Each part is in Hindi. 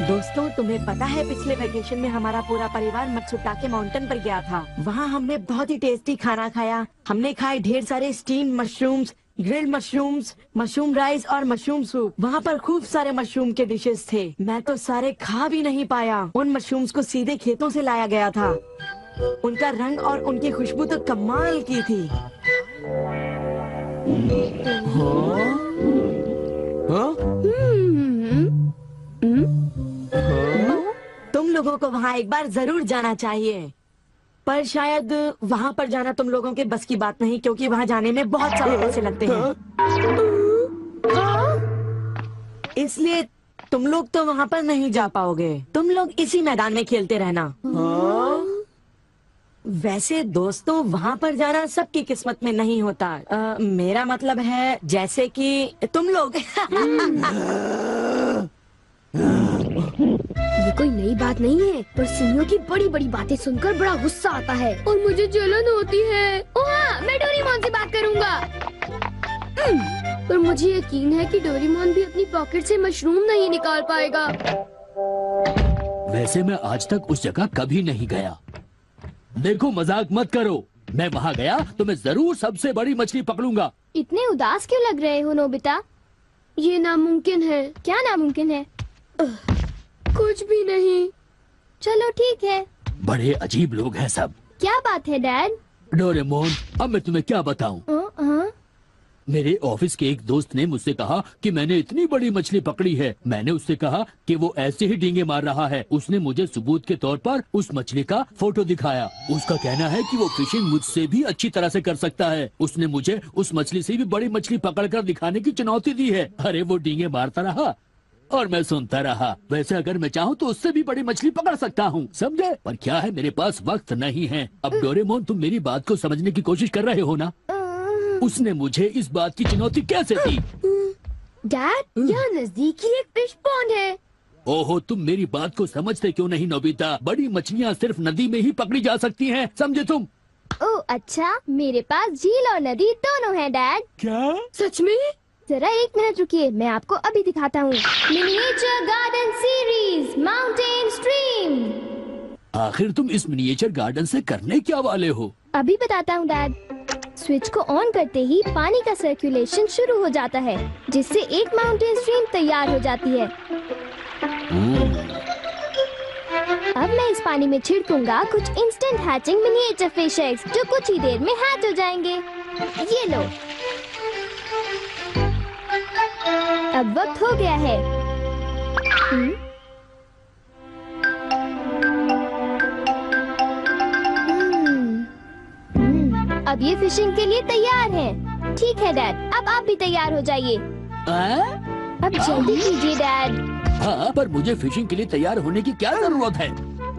दोस्तों, तुम्हें पता है पिछले वेकेशन में हमारा पूरा परिवार मत्सुटाके माउंटेन पर गया था। वहाँ हमने बहुत ही टेस्टी खाना खाया। हमने खाए ढेर सारे steam mushrooms, grilled mushrooms, mushroom rice और मशरूम सूप। वहाँ पर खूब सारे मशरूम के डिशेस थे। मैं तो सारे खा भी नहीं पाया। उन मशरूम्स को सीधे खेतों से लाया गया था। उनका रंग और उनकी खुशबू तो कमाल की थी। तुम लोगों को वहाँ एक बार जरूर जाना चाहिए, पर शायद वहाँ पर जाना तुम लोगों के बस की बात नहीं, क्योंकि वहाँ जाने में बहुत सारे पैसे लगते हैं। इसलिए तुम लोग तो वहाँ पर नहीं जा पाओगे। तुम लोग इसी मैदान में खेलते रहना। वैसे दोस्तों, वहाँ पर जाना सबकी किस्मत में नहीं होता। मेरा मतलब है जैसे कि तुम लोग। ये कोई नई बात नहीं है, पर सीनियों की बड़ी बड़ी बातें सुनकर बड़ा गुस्सा आता है और मुझे जलन होती है। ओह हाँ, मैं डोरेमोन से बात करूँगा। पर मुझे यकीन है कि डोरेमोन भी अपनी पॉकेट से मशरूम नहीं निकाल पाएगा। वैसे मैं आज तक उस जगह कभी नहीं गया। देखो, मजाक मत करो। मैं वहाँ गया तो मैं जरूर सबसे बड़ी मछली पकड़ूंगा। इतने उदास क्यों लग रहे हो नोबिता? ये नामुमकिन है। क्या नामुमकिन है? कुछ भी नहीं। चलो ठीक है। बड़े अजीब लोग हैं सब। क्या बात है डैड? डोरेमोन, अब मैं तुम्हें क्या बताऊं? मेरे ऑफिस के एक दोस्त ने मुझसे कहा कि मैंने इतनी बड़ी मछली पकड़ी है। मैंने उससे कहा कि वो ऐसे ही डींगे मार रहा है। उसने मुझे सबूत के तौर पर उस मछली का फोटो दिखाया। उसका कहना है कि वो फिशिंग मुझसे भी अच्छी तरह से कर सकता है। उसने मुझे उस मछली से भी बड़ी मछली पकड़कर दिखाने की चुनौती दी है। अरे वो डींगे मारता रहा और मैं सुनता रहा। वैसे अगर मैं चाहूँ तो उससे भी बड़ी मछली पकड़ सकता हूँ, समझे? पर क्या है, मेरे पास वक्त नहीं है। अब डोरेमोन, तुम मेरी बात को समझने की कोशिश कर रहे हो ना? उसने मुझे इस बात की चुनौती कैसे दी? डैड, यहाँ नजदीक ही एक फिश पॉन्ड है। ओहो, तुम मेरी बात को समझते क्यों नहीं नोबिता? बड़ी मछलियाँ सिर्फ नदी में ही पकड़ी जा सकती हैं, समझे तुम? ओह अच्छा, मेरे पास झील और नदी दोनों हैं डैड। क्या? सच में? जरा एक मिनट रुकिए, मैं आपको अभी दिखाता हूँ। Miniature garden series mountain stream. आखिर तुम इस मिनिएचर गार्डन से करने क्या वाले हो? अभी बताता हूँ डैड। स्विच को ऑन करते ही पानी का सर्कुलेशन शुरू हो जाता है, जिससे एक माउंटेन स्ट्रीम तैयार हो जाती है। अब मैं इस पानी में छिड़कूंगा कुछ instant hatching miniature fish eggs, जो कुछ ही देर में हैच हो जाएंगे। ये लो। अब वक्त हो गया है। अब ये फिशिंग के लिए तैयार हैं। ठीक है डैड, अब आप भी तैयार हो जाइए। अब जल्दी कीजिए डैड। हाँ, पर मुझे फिशिंग के लिए तैयार होने की क्या जरूरत है?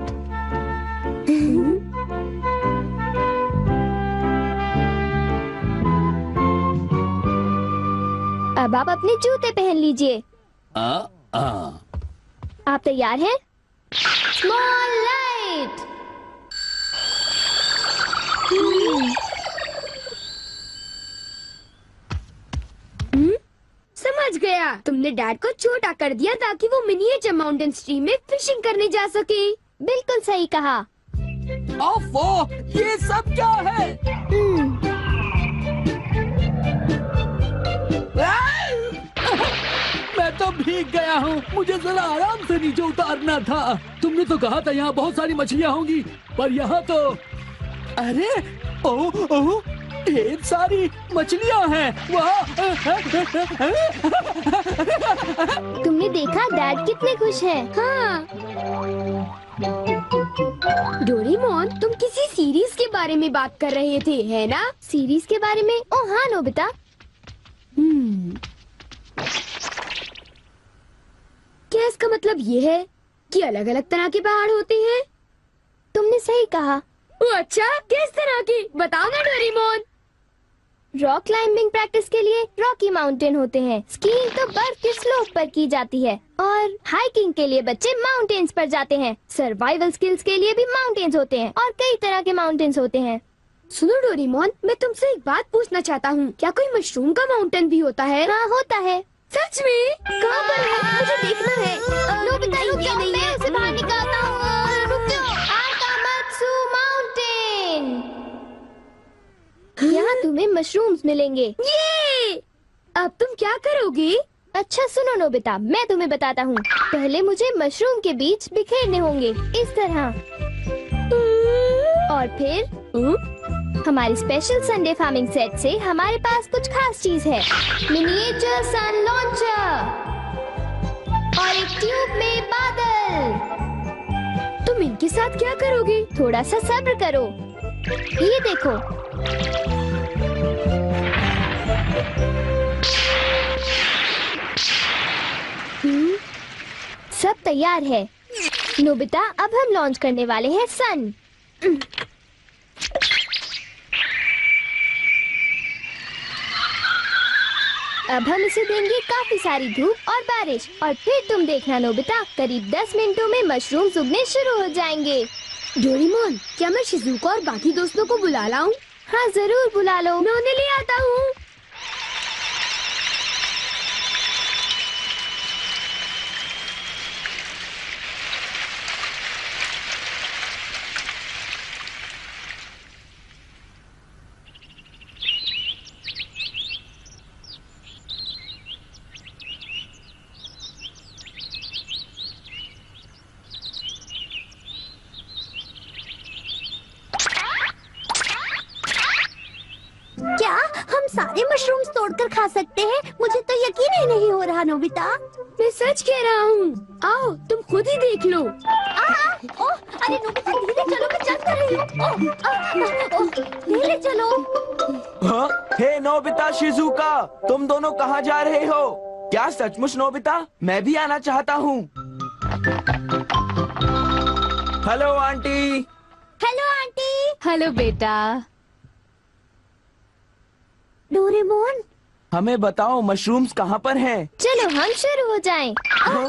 अब आप अपने जूते पहन लीजिए। आप तैयार हैं? Small light. समझ गया, तुमने डैड को छोटा कर दिया ताकि वो मिनिएचर माउंटेन स्ट्रीम में फिशिंग करने जा सके। बिल्कुल सही कहा। ओफो, ये सब क्या है? मैं तो भीग गया हूँ। मुझे जरा आराम से नीचे उतारना था। तुमने तो कहा था यहाँ बहुत सारी मछलियाँ होंगी, पर यहाँ तो अरे ओह, ढेर सारी मछलियाँ हैं। तुमने देखा डैड कितने खुश हैं। हाँ। डोरेमोन, तुम किसी सीरीज के बारे में बात कर रहे थे, है ना? सीरीज के बारे में? ओह हाँ नोबिता। क्या इसका मतलब ये है कि अलग अलग तरह के पहाड़ होते हैं? तुमने सही कहा। अच्छा, किस तरह की? बताओ ना डोरेमोन। रॉक क्लाइंबिंग प्रैक्टिस के लिए रॉकी माउंटेन होते हैं। स्कीइंग तो बर्फ के स्लोप पर की जाती है, और हाइकिंग के लिए बच्चे माउंटेन्स पर जाते हैं। सर्वाइवल स्किल्स के लिए भी माउंटेन्स होते हैं, और कई तरह के माउंटेन्स होते हैं। सुनो डोरेमोन, मैं तुमसे एक बात पूछना चाहता हूँ। क्या कोई मशरूम का माउंटेन भी होता है? हाँ होता है। सच में? कहाँ पर है? मुझे देखना है। नोबिता रुक जाओ, मैं उसे बाहर निकालता हूँ। रुक जाओ। Akamatsu mountain. यहाँ तुम्हें मशरूम्स मिलेंगे। ये! अब तुम क्या करोगी? अच्छा सुनो नोबिता, मैं तुम्हें बताता हूँ। पहले मुझे मशरूम के बीज बिखेरने होंगे, इस तरह। और फिर हमारी स्पेशल संडे फार्मिंग सेट से हमारे पास कुछ खास चीज है। मिनिएचर सन लॉन्चर और एक ट्यूब में बादल। तुम इनके साथ क्या करोगी? थोड़ा सा सब्र करो। ये देखो। सब तैयार है। नोबिता, अब हम लॉन्च करने वाले हैं सन। अब हम इसे देंगे काफी सारी धूप और बारिश, और फिर तुम देखना नोबिता, करीब 10 मिनटों में मशरूम उगने शुरू हो जाएंगे। डोरेमोन, क्या मैं शिजुका और बाकी दोस्तों को बुला लाऊं? हाँ जरूर बुला लो, मैं उन्हें ले आता हूँ। क्या हम सारे मशरूम्स तोड़कर खा सकते हैं? मुझे तो यकीन ही नहीं हो रहा नोबिता। मैं सच कह रहा हूँ। आओ तुम खुद ही देख लो। ओह, अरे नोबिता धीरे चलो, मैं चल कर रही हूँ। धीरे चलो। हाँ? हे नोबिता, शिजुका, तुम दोनों कहाँ जा रहे हो? क्या सचमुच नोबिता? मैं भी आना चाहता हूँ। Hello aunty. Hello aunty. Hello बेटा। डोरेमोन, हमें बताओ मशरूम्स कहाँ पर हैं? चलो हम शुरू हो जाएं। हाँ?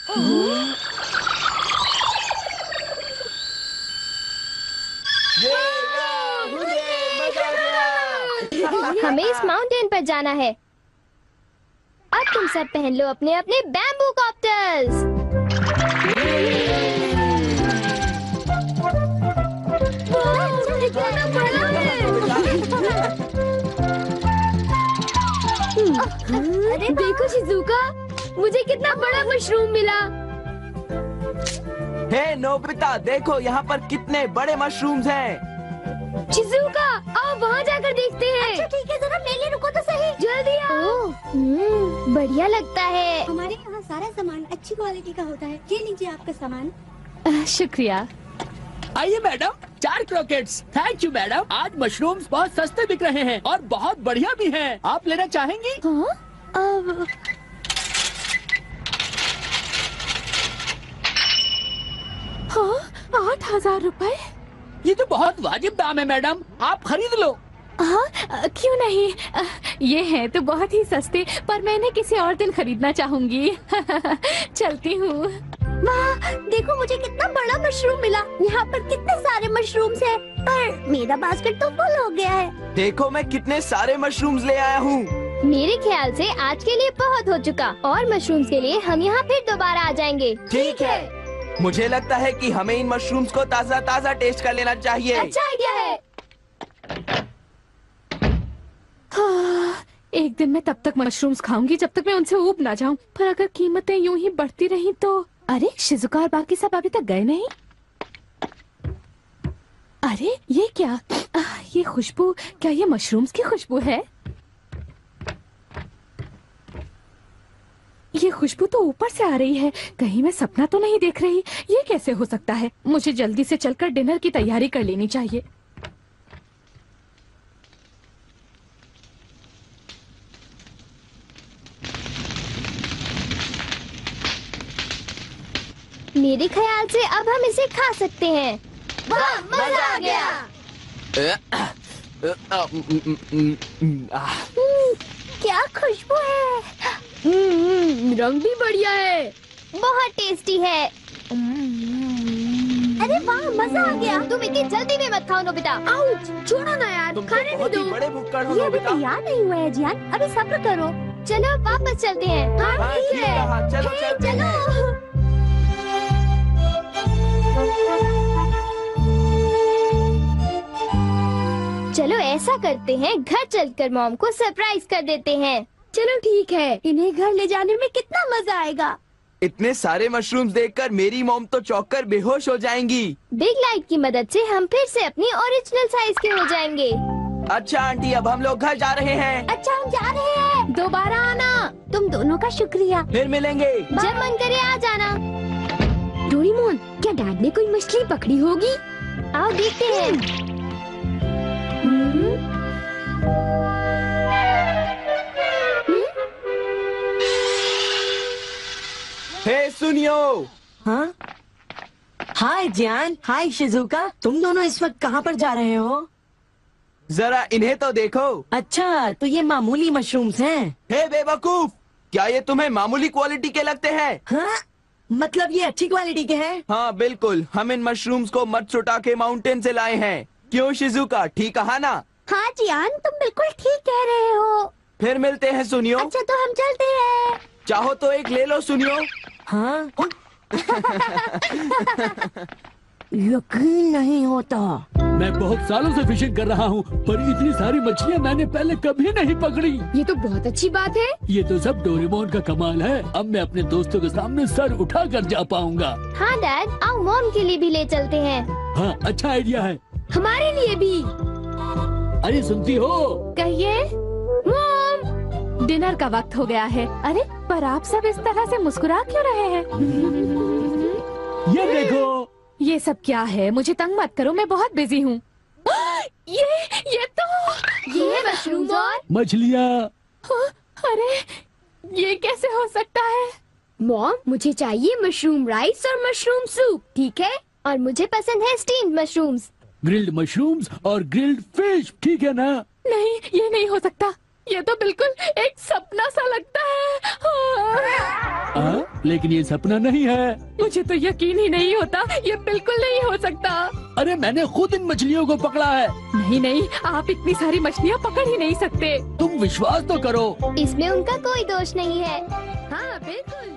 हमें इस माउंटेन पर जाना है। अब तुम सब पहन लो अपने अपने बैम्बू कॉप्टर्स। अरे देखो शिजुका, मुझे कितना बड़ा मशरूम मिला। हे नोबिता, देखो यहाँ पर कितने बड़े मशरूम्स हैं। शिजुका, आओ वहाँ जाकर देखते हैं। अच्छा ठीक है, जरा मेले रुको तो सही। जल्दी आओ। बढ़िया लगता है। हमारे यहाँ सारा सामान अच्छी क्वालिटी का होता है। ये लीजिए आपका सामान। शुक्रिया। आइए madam, 4 croquettes. Thank you madam. आज मशरूम्स बहुत सस्ते बिक रहे हैं और बहुत बढ़िया भी हैं। आप लेना चाहेंगी? हाँ? 8,000 रुपए? ये तो बहुत वाजिब दाम है मैडम, आप खरीद लो। हाँ, क्यों नहीं। ये हैं तो बहुत ही सस्ते, पर मैं इन्हें किसी और दिन खरीदना चाहूंगी। चलती हूँ। वाह, देखो मुझे कितना बड़ा मशरूम मिला। यहाँ पर कितने सारे मशरूम्स हैं, पर मेरा बास्केट तो फुल हो गया है। देखो मैं कितने सारे मशरूम्स ले आया हूँ। मेरे ख्याल से आज के लिए बहुत हो चुका, और मशरूम्स के लिए हम यहाँ फिर दोबारा आ जाएंगे। ठीक है। मुझे लगता है कि हमें इन मशरूम्स को ताज़ा ताज़ा टेस्ट कर लेना चाहिए। अच्छा आइडिया है। हाँ, एक दिन मैं तब तक मशरूम्स खाऊंगी जब तक मैं उनसे ऊब ना जाऊं। पर अगर कीमतें यूं ही बढ़ती रही तो। अरे शिजुका और बाकी सब अभी तक गए नहीं। अरे ये क्या? ये खुशबू, क्या ये मशरूम्स की खुशबू है? ये खुशबू तो ऊपर से आ रही है, कहीं मैं सपना तो नहीं देख रही। ये कैसे हो सकता है? मुझे जल्दी से चलकर डिनर की तैयारी कर लेनी चाहिए। मेरे ख्याल से अब हम इसे खा सकते हैं। वाह, मजा आ गया। क्या खुशबू है। रंग भी बढ़िया है, बहुत टेस्टी है। अरे वाह, मजा आ गया। तुम इतनी जल्दी में मत खाओ नोबिता। आउच, छोड़ो ना यार, तुम तो खाने बहुत दो। ही बड़े भुक्कड़ हो ये अभी नोबिता। तैयार नहीं हुआ है जियान, अभी सब्र करो। चलो अब वापस चलते हैं। हाँ हाँ, ठीक ठीक है। कहा, चलो हे, चलते हैं। चलो ऐसा करते हैं, घर चलकर मॉम को सरप्राइज कर देते हैं। चलो ठीक है। इन्हें घर ले जाने में कितना मजा आएगा। इतने सारे मशरूम्स देखकर मेरी मॉम तो चौंक कर बेहोश हो जाएंगी। बिग लाइट की मदद से हम फिर से अपनी ओरिजिनल साइज के हो जाएंगे। अच्छा आंटी, अब हम लोग घर जा रहे हैं। अच्छा हम जा रहे हैं। दोबारा आना। तुम दोनों का शुक्रिया। फिर मिलेंगे। जब मन करे आ जाना। डोरेमोन, क्या डैड ने कोई मछली पकड़ी होगी? आओ देखते हैं। हे सुनियो, हाँ हाय जियान, हाय शिजुका, तुम दोनों इस वक्त कहाँ पर जा रहे हो? जरा इन्हें तो देखो। अच्छा, तो ये मामूली मशरूम्स हैं। हे बेवकूफ, क्या ये तुम्हें मामूली क्वालिटी के लगते हैं? हाँ, मतलब ये अच्छी क्वालिटी के हैं? हाँ बिल्कुल, हम इन मशरूम्स को मत्सुटाके माउंटेन से लाए हैं। क्यों शिजुका, ठीक कहा ना? हाँ जियान, तुम बिल्कुल ठीक कह रहे हो। फिर मिलते हैं सुनियो। अच्छा तो हम चलते हैं। चाहो तो एक ले लो सुनियो। हाँ यकीन नहीं होता। मैं बहुत सालों से फिशिंग कर रहा हूँ, पर इतनी सारी मछलियाँ मैंने पहले कभी नहीं पकड़ी। ये तो बहुत अच्छी बात है। ये तो सब डोरेमोन का कमाल है। अब मैं अपने दोस्तों के सामने सर उठा कर जा पाऊंगा। हाँ डैड, आओ मॉम के लिए भी ले चलते हैं। हाँ, अच्छा आइडिया है। हमारे लिए भी। अरे सुनती हो? कहिए। मॉम, डिनर का वक्त हो गया है। अरे पर आप सब इस तरह से मुस्कुरा क्यों रहे हैं? ये देखो। ये सब क्या है? मुझे तंग मत करो, मैं बहुत बिजी हूँ। ये तो ये है मशरूम और मछलियाँ। अरे ये कैसे हो सकता है? मॉम, मुझे चाहिए मशरूम राइस और मशरूम सूप, ठीक है? और मुझे पसंद है स्टीम्ड मशरूम्स। ग्रिल्ड मशरूम्स और ग्रिल्ड फिश, ठीक है ना? नहीं, ये नहीं हो सकता। ये तो बिल्कुल एक सपना सा लगता है। लेकिन ये सपना नहीं है। मुझे तो यकीन ही नहीं होता, ये बिल्कुल नहीं हो सकता। अरे मैंने खुद इन मछलियों को पकड़ा है। नहीं नहीं, आप इतनी सारी मछलियाँ पकड़ ही नहीं सकते। तुम विश्वास तो करो। इसमें उनका कोई दोष नहीं है। हाँ बिल्कुल।